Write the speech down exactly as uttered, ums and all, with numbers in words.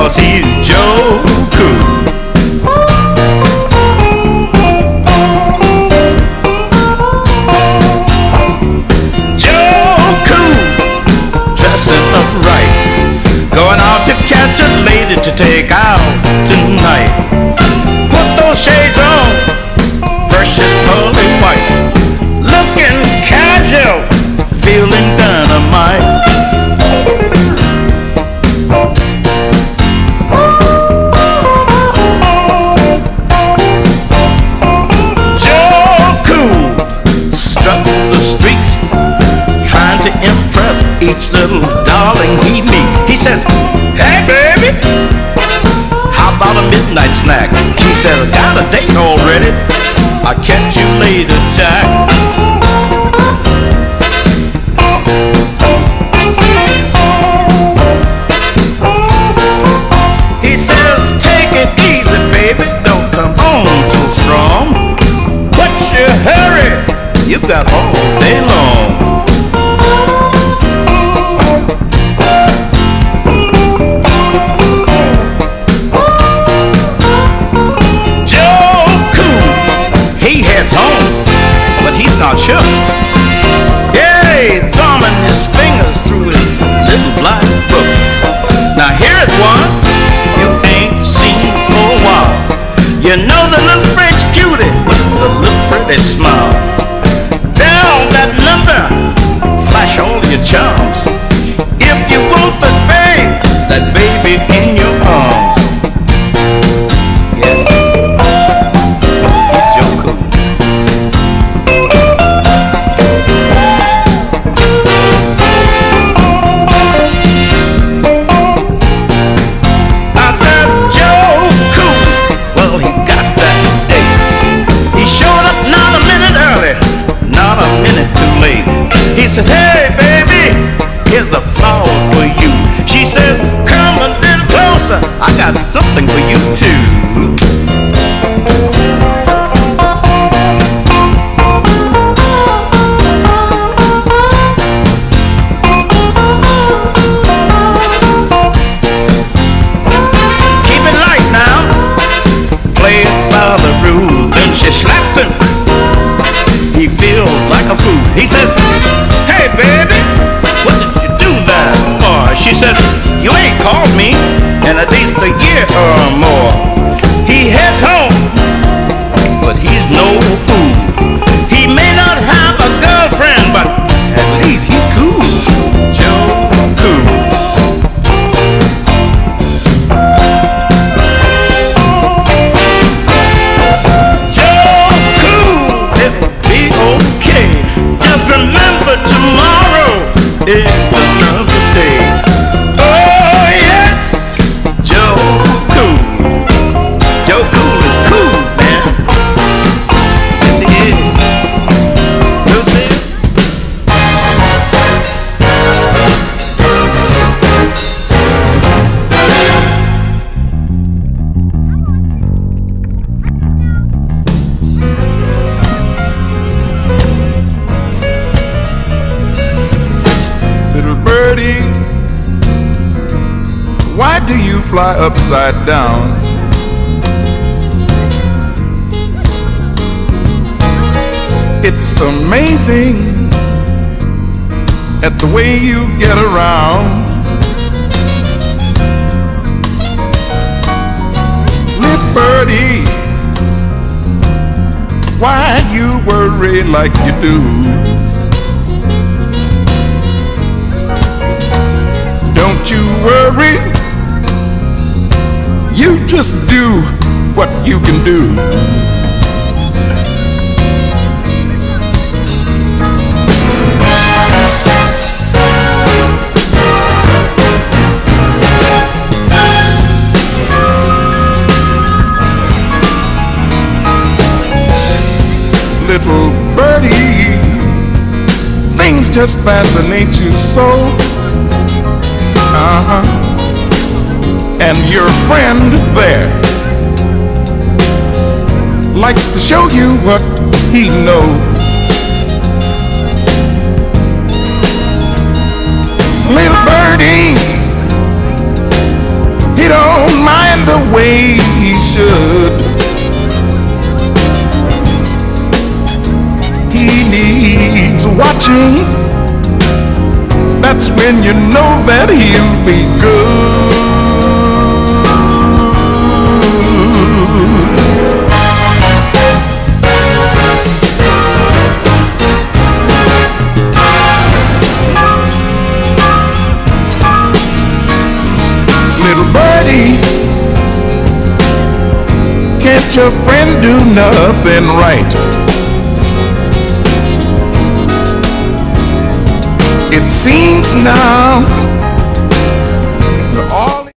'cause he's Joe Cool. Joe Cool, dressing up right, going out to catch a lady to take out tonight. Put those shades on, brush his pearly white, looking casual, feeling dynamite. Joe Cool struck the streets, trying to impress each little darling he meet. He says, "Hey baby, how about a midnight snack?" She says, "Got a date already, I'll catch you later, Jack." He says, "Take it easy, baby, don't come on too strong. What's your hurry? You've got all day long." Joe Cool, he heads home, but he's not sure. Yeah, he's thumbing his fingers through his little black book. Now here's one you ain't seen for a while. You know the little French cutie with the little pretty smile. Down that number, flash all your charms. If you want the babe, that baby in your arms. Yes, he's Joe Cool. I said, Joe Cool, well he got that date. He showed up not a minute early, not a minute too late. He said, "Hey baby, here's a flower for you." She says, "Come a little closer, I got something for you too." Keep it light now, play it by the rules. Then she slaps him, he feels like a fool. He says, "Hey baby, what did you do that for?" She said, "You ain't called me in at least a year or more." He heads home, but he's no fool. He may not have a girlfriend, but at least he's cool. Joe Cool. Joe Cool, it'll be okay. Just remember tomorrow is another day. Oh yes, Joe Cool. Joe Cool is cool, man. Yes he is. You see? Little birdie, why do you fly upside down? It's amazing at the way you get around. Little birdie, why you worry like you do? Don't you worry, you just do what you can do. Little birdie, things just fascinate you so. Uh-huh. And your friend there likes to show you what he knows. Little birdie, he he don't mind the way he should. He needs watching. That's when you know that he'll be good. Little birdie, can't your friend do nothing right? It seems now